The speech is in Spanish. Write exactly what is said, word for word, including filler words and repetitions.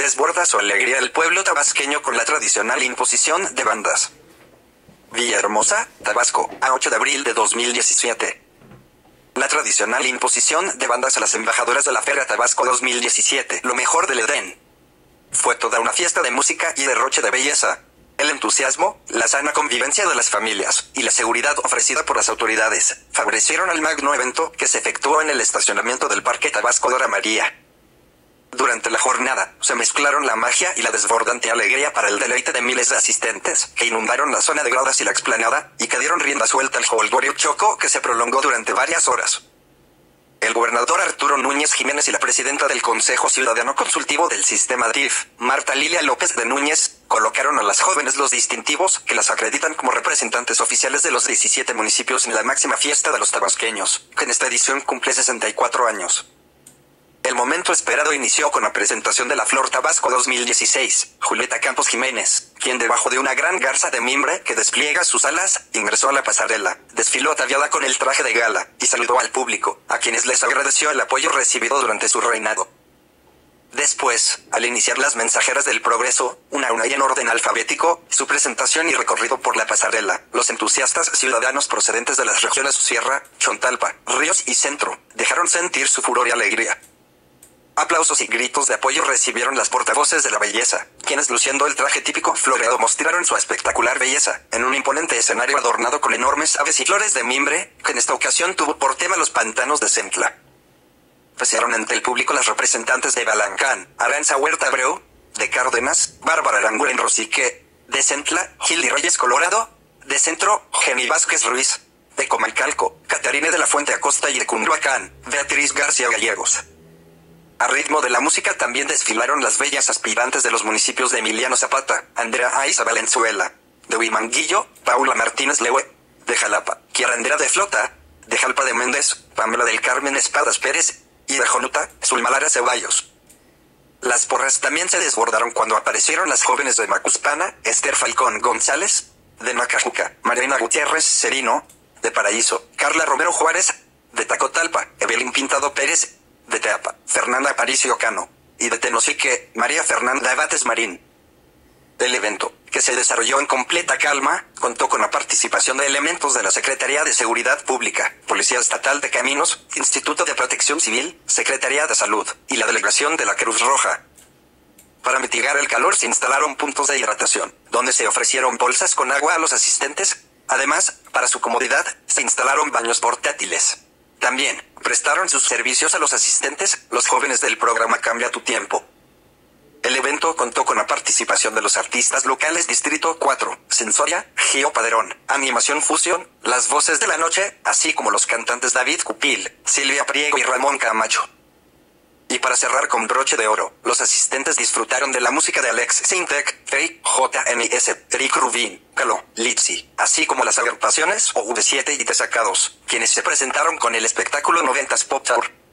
desborda su alegría el pueblo tabasqueño con la tradicional imposición de bandas. Villahermosa, Tabasco, a ocho de abril de dos mil diecisiete. La tradicional imposición de bandas a las embajadoras de la Feria Tabasco dos mil diecisiete, lo mejor del Edén. Fue toda una fiesta de música y derroche de belleza. El entusiasmo, la sana convivencia de las familias y la seguridad ofrecida por las autoridades favorecieron al magno evento que se efectuó en el estacionamiento del Parque Tabasco Dora María. Durante la jornada, se mezclaron la magia y la desbordante alegría para el deleite de miles de asistentes, que inundaron la zona de gradas y la explanada, y que dieron rienda suelta al jolgorio choco que se prolongó durante varias horas. El gobernador Arturo Núñez Jiménez y la presidenta del Consejo Ciudadano Consultivo del Sistema D I F, Marta Lilia López de Núñez, colocaron a las jóvenes los distintivos que las acreditan como representantes oficiales de los diecisiete municipios en la máxima fiesta de los tabasqueños, que en esta edición cumple sesenta y cuatro años. El momento esperado inició con la presentación de la Flor Tabasco dos mil dieciséis, Julieta Campos Jiménez, quien debajo de una gran garza de mimbre que despliega sus alas, ingresó a la pasarela, desfiló ataviada con el traje de gala, y saludó al público, a quienes les agradeció el apoyo recibido durante su reinado. Después, al iniciar las mensajeras del progreso, una a una y en orden alfabético, su presentación y recorrido por la pasarela, los entusiastas ciudadanos procedentes de las regiones Sierra, Chontalpa, Ríos y Centro, dejaron sentir su furor y alegría. Aplausos y gritos de apoyo recibieron las portavoces de la belleza, quienes luciendo el traje típico floreado mostraron su espectacular belleza, en un imponente escenario adornado con enormes aves y flores de mimbre, que en esta ocasión tuvo por tema los pantanos de Centla. Pasearon ante el público las representantes de Balancán, Aranza Huerta Abreu, de Cárdenas, Bárbara Aranguren Rosique, de Centla, Gildy Reyes Colorado, de Centro, Jenny Vázquez Ruiz, de Comalcalco, Catarina de la Fuente Acosta y de Cunduacán, Beatriz García Gallegos. A ritmo de la música también desfilaron las bellas aspirantes de los municipios de Emiliano Zapata, Andrea Aiza Valenzuela, de Huimanguillo, Paula Martínez Lewe, de Jalapa, Quierandera de Flota, de Jalpa de Méndez, Pamela del Carmen Espadas Pérez, y de Jonuta, Zulmalara Ceballos. Las porras también se desbordaron cuando aparecieron las jóvenes de Macuspana, Esther Falcón González, de Macajuca, Mariana Gutiérrez Serino, de Paraíso, Carla Romero Juárez, de Tacotalpa, Evelyn Pintado Pérez, de Teapa, Fernanda Aparicio Cano, y de Tenosique, María Fernanda Abates Marín. El evento, que se desarrolló en completa calma, contó con la participación de elementos de la Secretaría de Seguridad Pública, Policía Estatal de Caminos, Instituto de Protección Civil, Secretaría de Salud, y la Delegación de la Cruz Roja. Para mitigar el calor se instalaron puntos de hidratación, donde se ofrecieron bolsas con agua a los asistentes. Además, para su comodidad, se instalaron baños portátiles. También, prestaron sus servicios a los asistentes, los jóvenes del programa Cambia tu Tiempo. El evento contó con la participación de los artistas locales Distrito cuatro, Sensoria, Gio Padrón, Animación Fusión, Las Voces de la Noche, así como los cantantes David Cupil, Silvia Priego y Ramón Camacho. Y para cerrar con broche de oro, los asistentes disfrutaron de la música de Alex Sintek, Faye, J M S, Eric Rubin, Calo, Litzy, así como las agrupaciones O V siete y Desacados, quienes se presentaron con el espectáculo noventas Pop Tour.